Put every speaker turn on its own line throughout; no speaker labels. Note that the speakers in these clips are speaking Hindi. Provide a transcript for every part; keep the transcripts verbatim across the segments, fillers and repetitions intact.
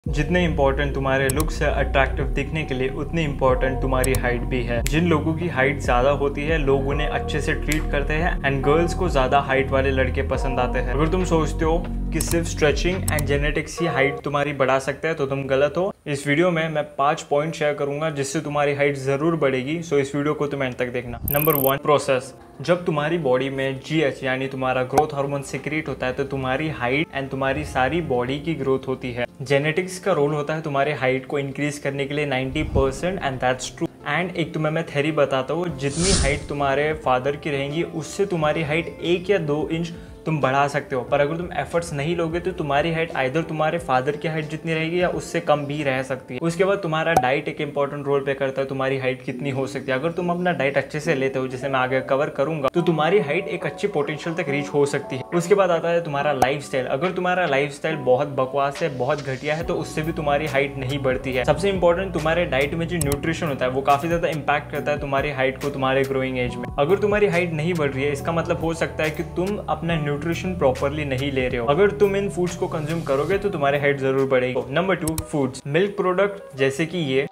जितने इम्पोर्टेंट तुम्हारे लुक्स है अट्रैक्टिव दिखने के लिए, उतनी इम्पोर्टेंट तुम्हारी हाइट भी है। जिन लोगों की हाइट ज्यादा होती है लोग उन्हें अच्छे से ट्रीट करते हैं एंड गर्ल्स को ज्यादा हाइट वाले लड़के पसंद आते हैं। अगर तुम सोचते हो कि सिर्फ स्ट्रेचिंग एंड जेनेटिक्स ही हाइट तुम्हारी बढ़ा सकते हैं तो तुम गलत हो। इस वीडियो में मैं पांच पॉइंट शेयर करूंगा जिससे तुम्हारी हाइट जरूर बढ़ेगी, सो इस वीडियो को तुम एंड तक देखना। Number one, process. जब तुम्हारी बॉडी में जीएच यानी तुम्हारा ग्रोथ हार्मोन सीक्रेट होता है तो तुम्हारी हाइट एंड तुम्हारी सारी बॉडी की ग्रोथ होती है। जेनेटिक्स का रोल होता है तुम्हारे हाइट को इंक्रीज करने के लिए ninety percent and that's true. And एक तुम्हें मैं थ्योरी बताता हूँ, जितनी हाइट तुम्हारे फादर की रहेगी उससे तुम्हारी हाइट एक या दो इंच तुम बढ़ा सकते हो, पर अगर तुम एफर्ट्स नहीं लोगे तो तुम्हारी हाइट आइदर तुम्हारे फादर की हाइट जितनी रहेगी या उससे कम भी रह सकती है। उसके बाद तुम्हारा डाइट एक इंपॉर्टेंट रोल प्ले करता है तुम्हारी हाइट कितनी हो सकती है। अगर तुम अपना डाइट अच्छे से लेते हो, जिसे मैं आगे कवर करूंगा, तो तुम्हारी हाइट एक अच्छी पोटेंशियल तक रीच हो सकती है। उसके बाद आता है तुम्हारा लाइफस्टाइल। अगर तुम्हारा लाइफस्टाइल बहुत बकवास है, बहुत घटिया है, तो उससे भी तुम्हारी हाइट नहीं बढ़ती है। सबसे इंपॉर्टेंट, तुम्हारे डाइट में जो न्यूट्रिशन होता है वो काफी ज्यादा इंपैक्ट करता है तुम्हारी हाइट को तुम्हारे ग्रोइंग एज में। अगर तुम्हारी हाइट नहीं बढ़ रही है, इसका मतलब हो सकता है कि तुम अपना न्यूट्रिशन प्रॉपर नहीं ले रहे हो। अगर तुम इन फूड्स को कंज्यूम करोगे तो तुम्हारी हाइट जरूर बढ़ेगी। Number two, foods. Milk product जैसे कि ये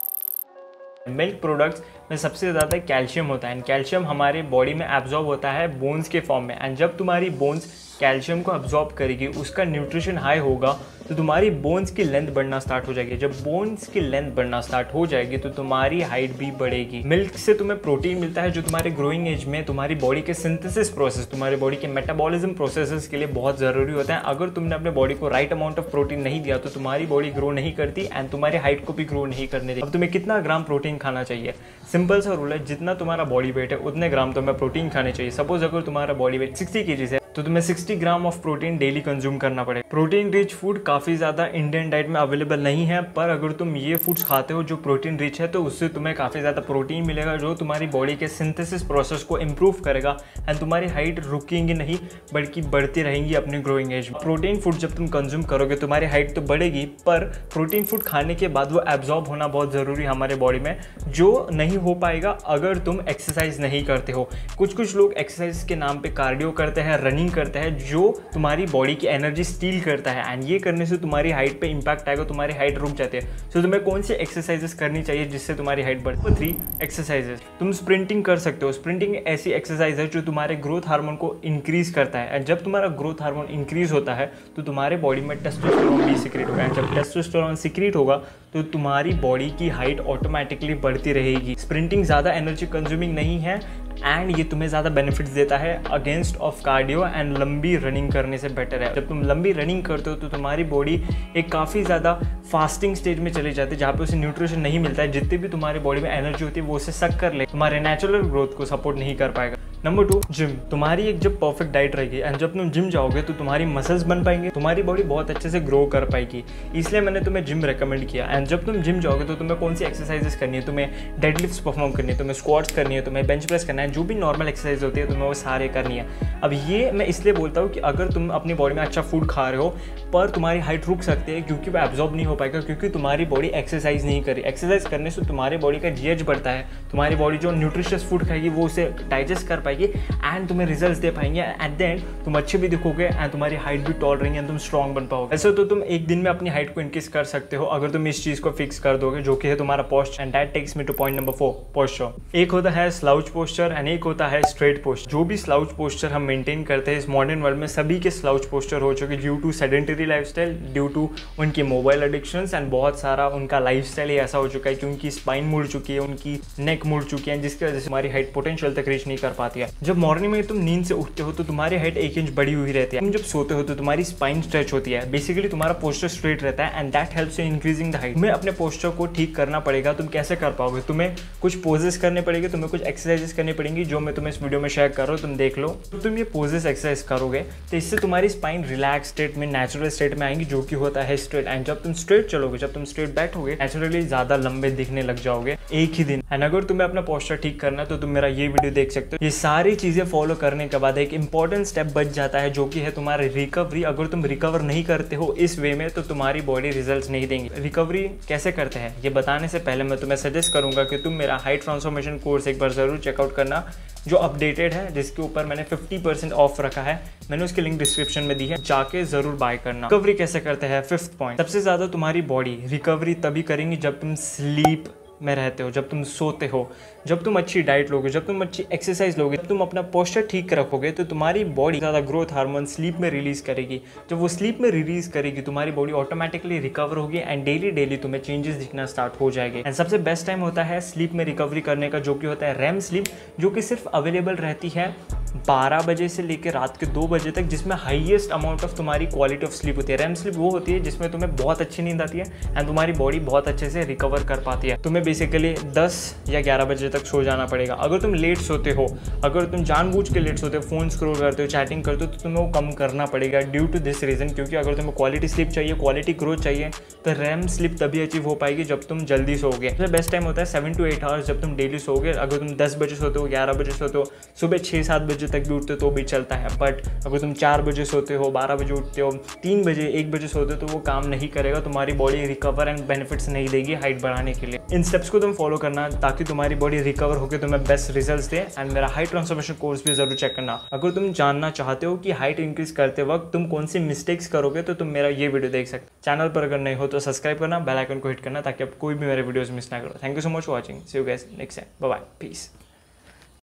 मिल्क प्रोडक्ट्स में सबसे ज़्यादा कैल्शियम होता है एंड कैल्शियम हमारे बॉडी में एब्जॉर्ब होता है बोन्स के फॉर्म में। एंड जब तुम्हारी बोन्स कैल्शियम को अब्जॉर्ब करेगी, उसका न्यूट्रिशन हाई होगा, तो तुम्हारी बोन्स की लेंथ बढ़ना स्टार्ट हो जाएगी। जब बोन्स की लेंथ बढ़ना स्टार्ट हो जाएगी तो तुम्हारी हाइट भी बढ़ेगी। मिल्क से तुम्हें प्रोटीन मिलता है जो तुम्हारे ग्रोइंग एज में तुम्हारी बॉडी के सिंथेसिस प्रोसेस, तुम्हारे बॉडी के मेटाबॉलिज्म प्रोसेसेस के लिए बहुत जरूरी होता है। अगर तुमने अपने बॉडी को राइट अमाउंट ऑफ प्रोटीन नहीं दिया तो तुम्हारी बॉडी ग्रो नहीं करती एंड तुम्हारी हाइट को भी ग्रो नहीं करने देती। अब तुम्हें कितना ग्राम प्रोटीन खाना चाहिए? सिंपल सा रूल है, जितना तुम्हारा बॉडी वेट है उतने ग्राम तुम्हें प्रोटीन खाने चाहिए। सपोज अगर तुम्हारा बॉडी वेट सिक्सटी केजीज है तो तुम्हें sixty gram of protein daily consume करना पड़ेगा। प्रोटीन रिच फूड काफी ज्यादा इंडियन डाइट में अवेलेबल नहीं है, पर अगर तुम ये फूड्स खाते हो जो प्रोटीन रिच है तो उससे तुम्हें काफी ज्यादा प्रोटीन मिलेगा जो तुम्हारी बॉडी के सिंथेसिस प्रोसेस को इंप्रूव करेगा एंड तुम्हारी हाइट रुकेंगी नहीं बल्कि बढ़ती रहेंगी अपने ग्रोइंग एज में। प्रोटीन फूड जब तुम कंज्यूम करोगे तुम्हारी हाइट तो बढ़ेगी, पर प्रोटीन फूड खाने के बाद वो एब्जॉर्ब होना बहुत जरूरी है हमारे बॉडी में, जो नहीं हो पाएगा अगर तुम एक्सरसाइज नहीं करते हो। कुछ कुछ लोग एक्सरसाइज के नाम पे कार्डियो करते हैं, रनिंग करते हैं, जो तुम्हारी बॉडी की एनर्जी स्टील करता है एंड ये करने से तुम्हारी हाइट पे इंपैक्ट आएगा, तुम्हारी हाइट रुक जाती है। सो so, तुम्हें कौन सी एक्सरसाइजेस करनी चाहिए जिससे तुम्हारी हाइट बढ़े? Three exercises. तुम स्प्रिंटिंग कर सकते हो। स्प्रिंटिंग ऐसी एक्सरसाइज है जो तुम्हारे ग्रोथ हार्मोन को इंक्रीज करता है एंड जब तुम्हारा ग्रोथ हार्मोन इंक्रीज होता है तो तुम्हारे बॉडी में टेस्टोस्टेरोन भी सीक्रेट होगा एंड जब टेस्टोस्टेरोन सीक्रेट होगा तो तुम्हारी बॉडी की हाइट ऑटोमेटिकली बढ़ती रहेगी। स्प्रिंटिंग ज्यादा एनर्जी कंज्यूमिंग नहीं है एंड ये तुम्हें ज़्यादा बेनिफिट्स देता है अगेंस्ट ऑफ कार्डियो एंड लंबी रनिंग करने से बेटर है। जब तुम लंबी रनिंग करते हो तो तुम्हारी बॉडी एक काफ़ी ज़्यादा फास्टिंग स्टेज में चली जाती है जहाँ पे उसे न्यूट्रिशन नहीं मिलता है। जितनी भी तुम्हारी बॉडी में एनर्जी होती है वो उसे सक कर ले, तुम्हारे नेचुरल ग्रोथ को सपोर्ट नहीं कर पाएगा। Number two, gym. तुम्हारी एक जब परफेक्ट डाइट रहेगी एंड जब तुम जिम जाओगे तो तुम्हारी मसल्स बन पाएंगे, तुम्हारी बॉडी बहुत अच्छे से ग्रो कर पाएगी, इसलिए मैंने तुम्हें जिम रेकमेंड किया। एंड जब तुम जिम जाओगे तो तुम्हें कौन सी एक्सरसाइजेस करनी है? तुम्हें डेडलिफ्ट्स परफॉर्म करनी है, तुम्हें स्क्वाट्स करनी है, तुम्हें बेंच प्रेस करना है, जो भी नॉर्मल एक्सरसाइज होती है तुम्हें वो सारे करनी है। अब ये मैं इसलिए बोलता हूँ कि अगर तुम अपनी बॉडी में अच्छा फूड खा रहे हो पर तुम्हारी हाइट रुक सकती है क्योंकि वो एब्जॉर्ब नहीं हो पाएगा, क्योंकि तुम्हारी बॉडी एक्सरसाइज नहीं करी। एक्सरसाइज करने से तुम्हारी बॉडी का जीएच बढ़ता है, तुम्हारी बॉडी जो न्यूट्रिशियस फूड खाएगी वो उसे डाइजेस्ट कर पाएगी एंड तुम्हें रिजल्ट्स दे पाएंगे। एट द एंड तुम अच्छे भी दिखोगे एंड तुम्हारी हाइट भी टॉल रहेंगे एंड तुम स्ट्रॉन्ग बन पाओगे। ऐसे तो तुम एक दिन में अपनी हाइट को इंक्रीज कर सकते हो अगर तुम इस चीज को फिक्स कर दोगे, जो कि है तुम्हारा posture. And that takes me to point number four, posture. एक होता है स्लाउच पोस्चर एंड एक होता है स्ट्रेट पोस्चर। जो भी स्लाउच पोस्चर हम मेंटेन करते हैं इस मॉडर्न वर्ल्ड में सभी के स्लाउच पोस्चर हो चुके due to sedentary lifestyle, due to उनकी मोबाइल एडिक्शंस एंड बहुत सारा उनका लाइफस्टाइल ही ऐसा हो चुका है कि उनकी स्पाइन मुड़ चुकी है, उनकी नेक मुड़ चुकी है, जिसकी वजह से हमारी हाइट पोटेंशियल तक रीच नहीं कर पाती है। जब मॉर्निंग में तुम नींद से उठते हो तो तुम्हारी हाइट एक इंच बड़ी हुई रहती है। तुम जब सोते हो तो तुम्हारी स्पाइन स्ट्रेच होती है, बेसिकली तुम्हारा पोस्चर स्ट्रेट रहता है and that helps in increasing the height. तुम्हें अपने पोस्चर को ठीक करना पड़ेगा। तुम कैसे कर पाओगे? तुम्हें कुछ पोजेस करने पड़ेंगे, तुम्हें कुछ एक्सरसाइजेस करनी पड़ेंगी जो मैं तुम्हें इस वीडियो में शेयर कर रहा हूँ, तुम देख लो। तो तुम ये पोजेस एक्सरसाइज करोगे तो इससे तुम्हारी स्पाइन रिलैक्स स्टेट में, नेचुरल स्टेट में आएंगी, जो कि होता है स्ट्रेट। एंड जब तुम स्ट्रेट चलोगे, जब तुम स्ट्रेट बैठोगे, नेचुरली ज्यादा लंबे दिखने लग जाओगे एक ही दिन। एंड अगर तुम्हें अपना पोस्चर ठीक करना है तो तुम मेरा ये वीडियो देख सकते हो। ये सारी चीज़ें फॉलो करने के बाद एक इंपॉर्टेंट स्टेप बच जाता है, जो कि है तुम्हारी रिकवरी। अगर तुम रिकवर नहीं करते हो इस वे में तो तुम्हारी बॉडी रिजल्ट्स नहीं देंगी। रिकवरी कैसे करते हैं ये बताने से पहले मैं तुम्हें सजेस्ट करूंगा कि तुम मेरा हाइट ट्रांसफॉर्मेशन कोर्स एक बार ज़रूर चेकआउट करना, जो अपडेटेड है, जिसके ऊपर मैंने फिफ्टी परसेंट ऑफ रखा है। मैंने उसकी लिंक डिस्क्रिप्शन में दी है, जाके जरूर बाय करना। रिकवरी कैसे करते हैं, फिफ्थ पॉइंट, सबसे ज़्यादा तुम्हारी बॉडी रिकवरी तभी करेंगी जब तुम स्लीप में रहते हो, जब तुम सोते हो, जब तुम अच्छी डाइट लोगे, जब तुम अच्छी एक्सरसाइज लोगे, जब तुम अपना पोस्चर ठीक रखोगे तो तुम्हारी बॉडी ज़्यादा ग्रोथ हार्मोन स्लीप में रिलीज करेगी। जब वो स्लीप में रिलीज करेगी तुम्हारी बॉडी ऑटोमेटिकली रिकवर होगी एंड डेली डेली तुम्हें चेंजेस दिखना स्टार्ट हो जाएंगे। एंड सबसे बेस्ट टाइम होता है स्लीप में रिकवरी करने का, जो कि होता है रैम स्लीप, जो कि सिर्फ अवेलेबल रहती है बारह बजे से लेकर रात के दो बजे तक, जिसमें हाईएस्ट अमाउंट ऑफ तुम्हारी क्वालिटी ऑफ स्लीप होती है। रैम स्लीप वो होती है जिसमें तुम्हें बहुत अच्छी नींद आती है एंड तुम्हारी बॉडी बहुत अच्छे से रिकवर कर पाती है। तुम्हें बेसिकली दस या ग्यारह बजे तक सो जाना पड़ेगा। अगर तुम लेट सोते हो, अगर तुम जानबूझ के लेट सोते हो, फोन स्क्रॉल करते हो, चैटिंग करते हो, तो तुम्हें वो कम करना पड़ेगा ड्यू टू दिस रीजन। क्योंकि अगर तुम्हें क्वालिटी स्लीप चाहिए, क्वालिटी ग्रोथ चाहिए, तो रैम स्लीप तभी अचीव हो पाएगी जब तुम जल्दी सोओगे। सबसे बेस्ट टाइम होता है सेवन टू एट आवर्स जब तुम डेली सोओगे। अगर तुम दस बजे सोते हो, ग्यारह बजे सोते हो, सुबह छः सात बजे तक भी उठते हो तो भी चलता है। बट अगर तुम चार बजे सोते हो, बारह बजे उठते हो, तीन बजे एक बजे सोते हो, तो वो काम नहीं करेगा। तुम्हारी बॉडी रिकवर एंड बेनिफिट्स नहीं देगी हाइट बढ़ाने के लिए। इन स्टेप्स को तुम फॉलो करना ताकि तुम्हारी बॉडी रिकवर होकर तुम्हें बेस्ट रिजल्ट्स दे। एंड मेरा हाइट ट्रांसफॉर्मेशन कोर्स भी जरूर चेक करना। अगर तुम जानना चाहते हो कि हाइट इंक्रीज करते वक्त तुम कौन सी मिस्टेक्स करोगे तो तुम मेरा ये वीडियो देख सकते हो। चैनल पर अगर नहीं हो तो सब्सक्राइब करना, बेल आइकन को हिट करना ताकि आप कोई भी मेरे वीडियोस मिस ना करो। Thank you so much for watching. See you guys next time. Bye bye, piece.